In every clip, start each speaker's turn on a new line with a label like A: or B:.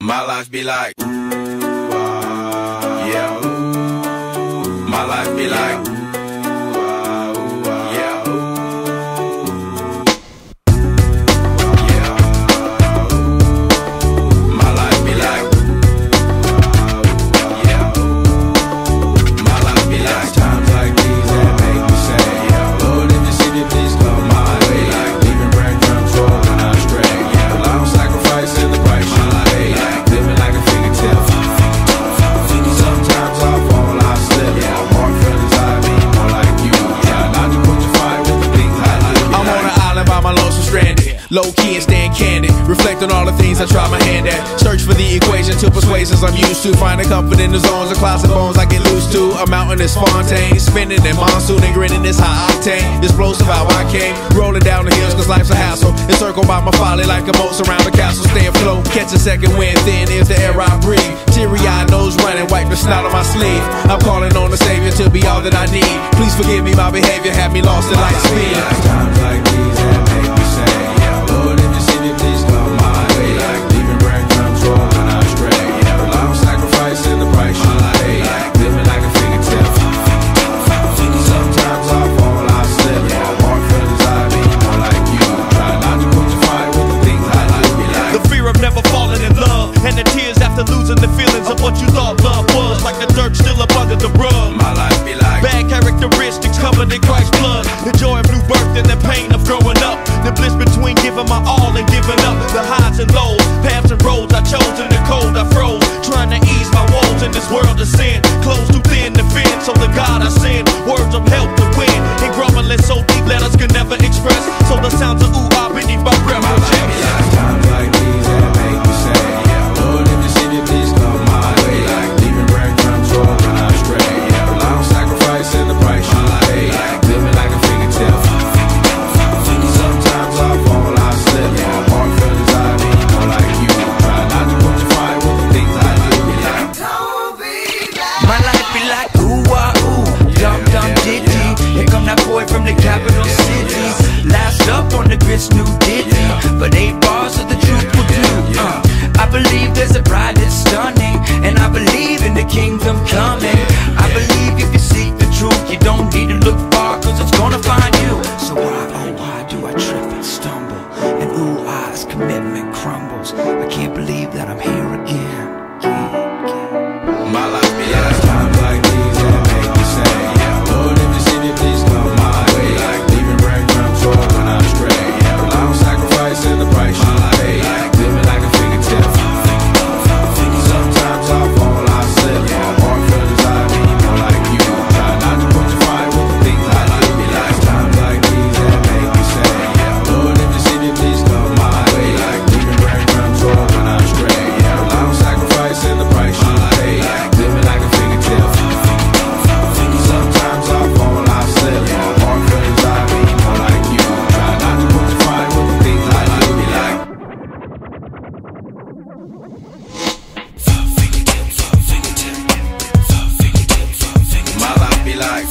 A: My life be like, ooh, yeah, ooh. My life be like,
B: low-key and staying candid, reflect on all the things I try my hand at. Search for the equation to persuasions I'm used to. Finding comfort in the zones of closet bones I get loose to. A mountain is Fontaine, spinning in monsoon and grinning is high octane. Explosive how I came, rolling down the hills cause life's a hassle. Encircled by my folly like a moat around the castle. Stay afloat, catch a second wind, thin is the air I breathe. Teary-eyed, nose running, wipe the snot on my sleeve. I'm calling on the Savior to be all that I need. Please forgive me, my behavior had me lost in light speed.
A: Times like these that make me say, Lord, if you see me, please come my way. Like leaving breadcrumbs rolling out stray. Yeah, well, I'm sacrificing the price you pay. Like living like a fingertip. Sometimes I fall, I slip. My heart feels I be more like you. Try not to put your fight with the things I like. Be like
C: the fear of never falling in love, and the tears after losing the feelings of what you thought love was. Like the dirt still up under the rug.
A: My life be like
C: bad characteristics covered in Christ's blood. The joy of new birth and the pain of growing up. The bliss between giving my all and giving up. The highs and lows, paths and roads I chose. In the cold I froze, trying to ease my woes in this world of sin. Clothes too thin to fit, so the God I send words of help to win. And grumbling so deep letters can never express. So the sounds of ooh-ah beneath my breath.
A: My life be like times like these that make me say, Lord, if you see me, please come my way. Like leaving breadcrumbs rolling out stray. Yeah, well, I'm sacrificing the price you pay. Like living like a fingertip. Sometimes I fall, I slip. My heart feels I be more like you. Try not to put your fight with the things I do. Be like, don't be like.
D: My life be like ooh-ah, ooh, dum-dum ditty. Here come that boy from the capital city. Last up on the grits, new ditty. But 8 bars of the truth will do. I believe there's a bride that's stunning, and I believe in the kingdom coming. I believe if you seek the truth, you don't need to look far, cause it's gonna find you. So why, oh why do I trip and stumble? And ooh-ah, as commitment crumbles. I can't believe that I'm here again.
A: My life be like times like these that make me say, Lord, if you see me, please come my way. Like leaving breadcrumbs rolling out stray. Yeah, well, I'm sacrificing the price you pay. Like living like a fingertip. Sometimes I fall, I slip. My heart feels I be more like you. Try not to put your fight with the things I do. Be like times like these that make me say, Lord, if you see me, please come my way. Like leaving breadcrumbs rolling out stray. Yeah, well, I'm sacrificing the price you pay. Like living like a fingertip. Sometimes I fall, I slip. My heart feels I be more like you. Try not to put your fight with the things I do. Be like my life be like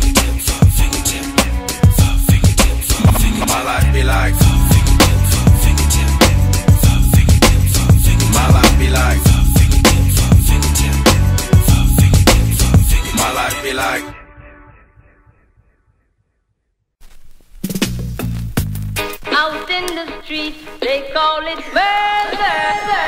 A: my life be like my life be like my life be like
E: out in the street, they call it murder.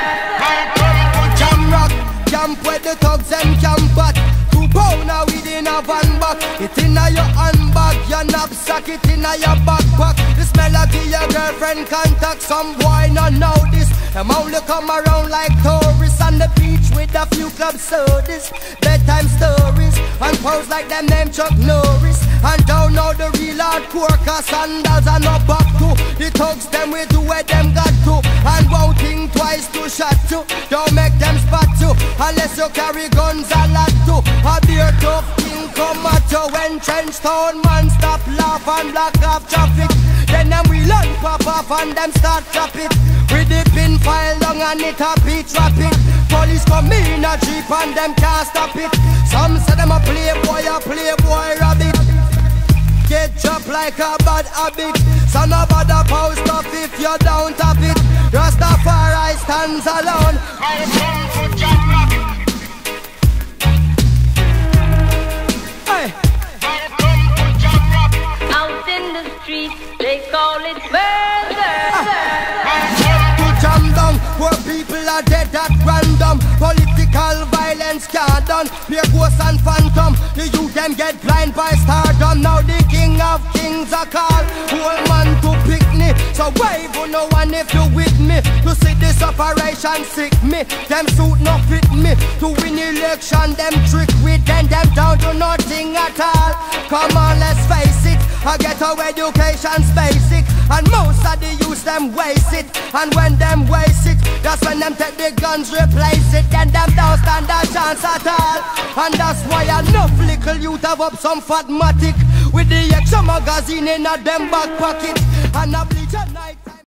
F: Jam rock, camp where the thugs and camp at. 2 pound now within a van back. It inna your handbag, your knapsack, it inna your backpack. This melody your girlfriend contact. Some boy not know this. Them only come around like tourists on the beach with a few club sodas, bedtime stories, and pose like them name Chuck Norris. And don't know the real hardcore, cause sandals are not back to. The thugs them we do where them got to, and won't think twice to shot to. Don't make them spot you, unless you carry guns a lot to. A beer tough king come at you when trench town man stop laugh and block off traffic. Then them we learn pop off and them start drop it. With the pin file long and it a beat rapid. Police come in a jeep and them can't stop it. Some say them a playboy rabbit. get dropped like a bad habit. So no bother post up if you don't have it. Rastafari stands alone. Hey.
E: Out in the streets, they call it murder.
F: Jam down, where people are dead at random. Political violence can't done. Pure ghosts and phantom. The youth them get blind by stardom. Now the king of kings are called. Whole man to pick me. So wave on no one if you with me. To see this operation sick me. Them suit not fit me. To win election, them trick with them down to nothing at all. Come on, let's face it. I get our education's basic. And most of the youth them waste it. And when them waste it, that's when them take the guns, replace it. Then them don't stand a chance at all. And that's why enough little youth have up some fatmatic with the extra magazine in a them back pocket. And a bleach at night.